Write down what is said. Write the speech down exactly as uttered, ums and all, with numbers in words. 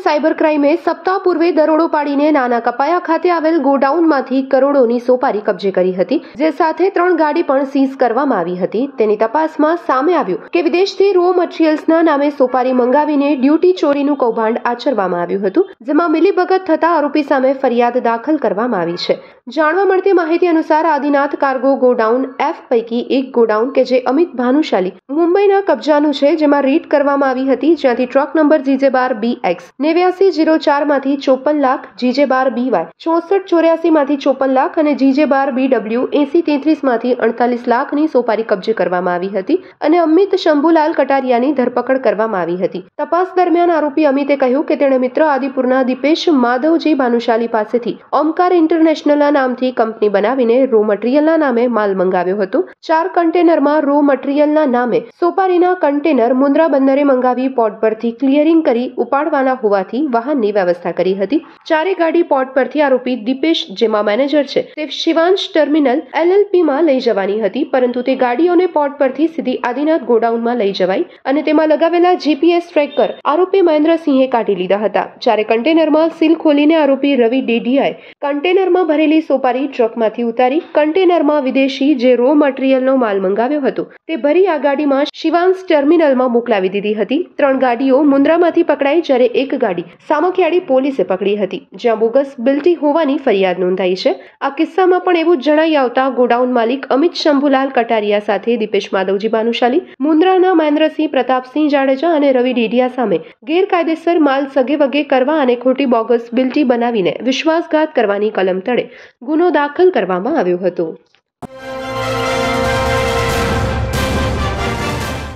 Cyber ક્રાઇમે સપ્તાહ પૂર્વે દરોડો પાડીને નાના કપાયા ખાતે આવેલ ગોડાઉનમાંથી કરોડોની સોપારી કબજે કરી હતી, જે સાથે ત્રણ ગાડી પણ સીઝ કરવામાં આવી હતી। તેની તપાસમાં સામે આવ્યું કે વિદેશથી રો મટીરીયલ્સના નામે સોપારી મંગાવીને ડ્યુટી ચોરીનું કૌભાંડ આચરવામાં આવ્યું હતું, જેમાં મિલીભગત થતા આરોપી સામે ફરિયાદ દાખલ કરવામાં આવી છે। જાણવા મળતી માહિતી અનુસાર આદિનાથ કાર્ગો ગોડાઉન એફ પૈકી એક ગોડાઉન કે જે અમિત ભાનુશાલી મુંબઈના કબજાનું છે, જેમાં રેડ કરવામાં આવી હતી, જ્યાંથી ટ્રક નંબર જીજે બાર બી એક્સ નેવ્યાસી જીરો ચાર માંથી ચોપન લાખ, જીજે બાર બી વાય ચોસઠ ચોર્યાસી માંથી ચોપન લાખ અને જીજે બાર બી ડબલ્યુ એસી તેત્રીસ માંથી અડતાલીસ લાખની સોપારી કબજે કરવામાં આવી હતી અને અમિત શંભુલાલ કટારિયાની ધરપકડ કરવામાં આવી હતી। તપાસ દરમિયાન આરોપી અમિતે કહ્યું કે તેણે મિત્ર આદિપુરના દીપેશ માધવજી ભાનુશાલી પાસેથી ઓમકાર ઇન્ટરનેશનલના નામથી કંપની બનાવીને રો મટીરીયલના નામે માલ મંગાવ્યો હતો। ચાર કન્ટેનરમાં રો મટીરીયલના નામે સોપારીના કન્ટેનર મુન્દ્રા બંદરે મંગાવી પોર્ટ પરથી ક્લિયરિંગ કરી ઉપાડવાના હોવાથી વાહનની વ્યવસ્થા કરી હતી। ચારે ગાડી પોર્ટ પરથી આરોપી દીપેશ, જેમાં મેનેજર છે, તે શિવાંશ ટર્મિનલ એલએલપી માં લઈ જવાની હતી, પરંતુ તે ગાડીઓને પોર્ટ પરથી સીધી આદિનાથ ગોડાઉનમાં લઈ જવાઈ અને તેમાં લગાવેલા જીપીએસ ટ્રેકર આરોપી મહેન્દ્રસિંહે કાઢી લીધા હતા। ચારે કન્ટેનરમાં સીલ ખોલીને આરોપી રવિ ડેડિયાએ કન્ટેનરમાં ભરેલી સોપારી ટ્રકમાંથી ઉતારી કન્ટેનરમાં વિદેશી જે રો મટીરીયલનો માલ મંગાવ્યો હતો તે ભરી આ ગાડીમાં શિવાંશ ટર્મિનલમાં મોકલાવી દીધી હતી। ત્રણ ગાડીઓ મુન્દ્રામાંથી પકડાઈ, જ્યારે એક ગાડી સામખિયાળી પોલીસે પકડી હતી, જ્યાં બોગસ બિલ્ટી હોવાની ફરિયાદ નોંધાઈ છે। આ કિસ્સામાં પણ એવું જણાઈ આવતા ગોડાઉન માલિક અમિત શંભુલાલ કટારિયા સાથે દીપેશ માધવજી ભાનુશાલી, મુન્દ્રાના મહેન્દ્રસિંહ પ્રતાપસિંહ જાડેજા અને રવિ ડેડિયા સામે ગેરકાયદેસર માલ સગે વગે કરવા અને ખોટી બોગસ બિલ્ટી બનાવીને વિશ્વાસઘાત કરવાની કલમ તળે ગુનો દાખલ કરવામાં આવ્યો હતો।